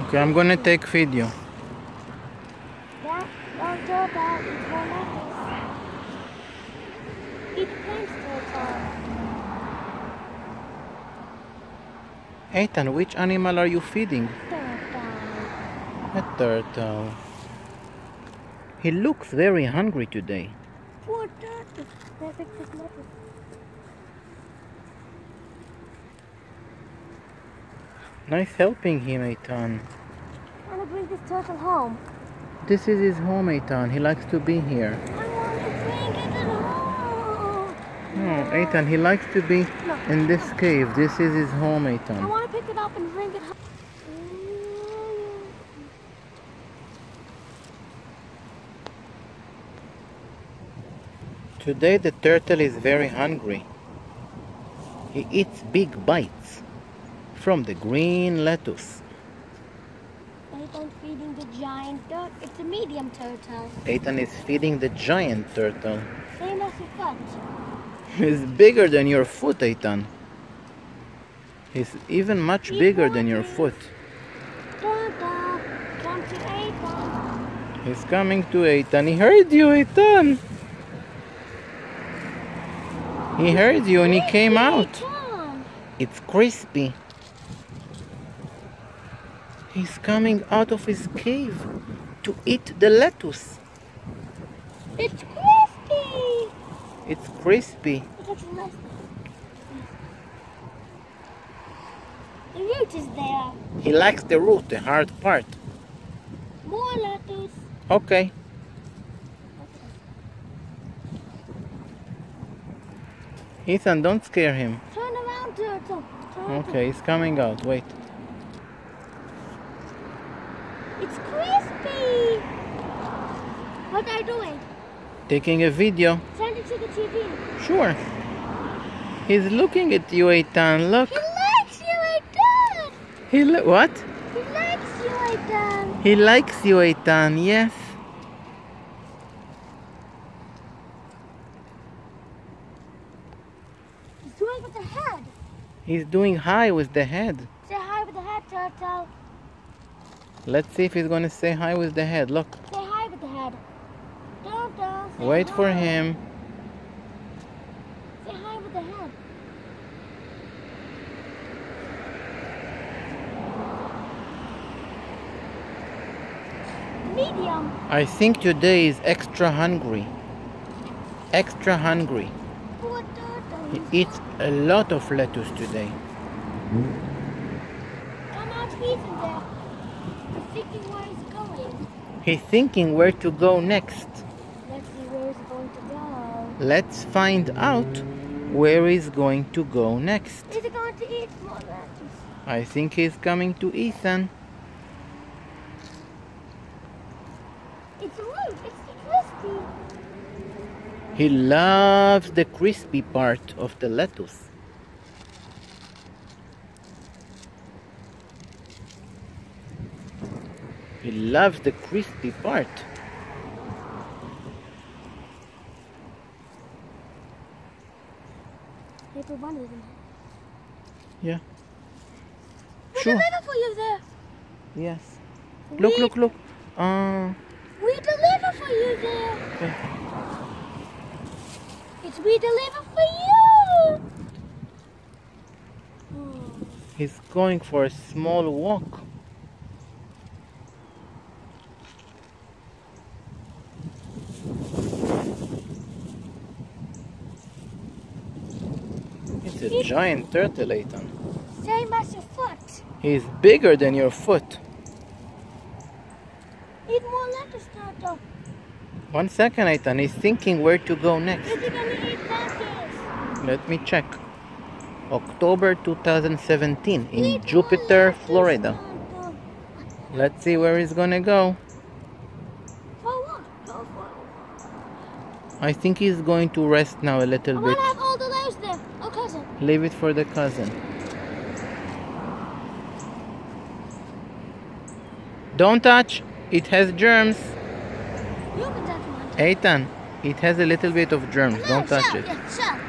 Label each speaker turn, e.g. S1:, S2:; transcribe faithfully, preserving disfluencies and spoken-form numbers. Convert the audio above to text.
S1: Okay, I'm gonna take video.
S2: That don't do that. It's more lettuce. Eat plants, turtle.
S1: Ethan, which animal are you feeding?
S2: Turtle.
S1: A turtle. He looks very hungry today.
S2: Poor turtle. Let's fix this lettuce.
S1: Nice helping him, Ethan.
S2: I want to bring this turtle home.
S1: This is his home, Ethan. He likes to be here.
S2: I want to bring it home.
S1: No, Ethan, he likes to be
S2: No.
S1: in this cave. This is his home,
S2: I
S1: Ethan.
S2: want to pick it up and bring it home.
S1: Today the turtle is very hungry. He eats big bites from the green lettuce.
S2: Ethan feeding the giant turtle. It's a medium turtle.
S1: Ethan is feeding the giant turtle.
S2: Same as your foot.
S1: He's bigger than your foot, Ethan. He's even much
S2: Keep
S1: bigger than your
S2: walking.
S1: foot.
S2: Turtle, come to Ethan.
S1: He's coming to Ethan. He heard you, Ethan. He heard you and he came out.
S2: Ethan.
S1: It's crispy. He's coming out of his cave to eat the lettuce.
S2: It's crispy.
S1: It's crispy.
S2: It's nice. The root is there.
S1: He likes the root, the hard part.
S2: More lettuce.
S1: Okay. Ethan, don't scare him.
S2: Turn around, turtle. Turtle.
S1: Okay, he's coming out. Wait.
S2: It's crispy. What are you doing?
S1: Taking a video.
S2: Send it to the T V.
S1: Sure. He's looking at you, Ethan. Look.
S2: He likes you, Ethan.
S1: He li- what?
S2: He likes you, Ethan.
S1: He likes you, Ethan. Yes.
S2: He's doing with the head.
S1: He's doing hi with the head.
S2: Say hi with the head, turtle.
S1: Let's see if he's gonna say hi with the head. Look.
S2: Say hi with the head. Turtle. Say
S1: Wait for
S2: hi.
S1: him.
S2: Say hi with the head. Medium.
S1: I think today is extra hungry. Extra hungry.
S2: Poor turtle.
S1: He eats a lot of lettuce today.
S2: Come out, he's in there. He's thinking where he's going.
S1: He's thinking where to go next.
S2: Let's see where he's going to go.
S1: Let's find out where he's going to go next.
S2: Is he going to eat more lettuce?
S1: I think he's coming to Ethan.
S2: It's root. It's crispy.
S1: He loves the crispy part of the lettuce. He loves the crispy part.
S2: Paper one of them.
S1: Yeah.
S2: We
S1: Sure.
S2: deliver for you there.
S1: Yes. Look,
S2: We-
S1: look, look. Uh,
S2: We deliver for you there.
S1: okay.
S2: It's we deliver for you. Oh.
S1: He's going for a small walk. It's a giant turtle, Ethan.
S2: Same as your foot.
S1: He's bigger than your foot.
S2: Eat more lettuce, turtle.
S1: One second, Ethan. He's thinking where to go next.
S2: Is he gonna eat lettuce?
S1: Let me check. October two thousand seventeen in
S2: Eat more
S1: Jupiter,
S2: lettuce,
S1: Florida.
S2: turtle.
S1: Let's see where he's gonna go.
S2: For what? Go for it.
S1: I think he's going to rest now a
S2: I
S1: little bit.
S2: wanna have all the layers there. Oh, cousin.
S1: Leave it for the cousin. Don't touch. It has germs.
S2: You can touch one.
S1: Ethan, it has a little bit of germs.
S2: No,
S1: Don't touch
S2: shell,
S1: it.
S2: yeah, shell.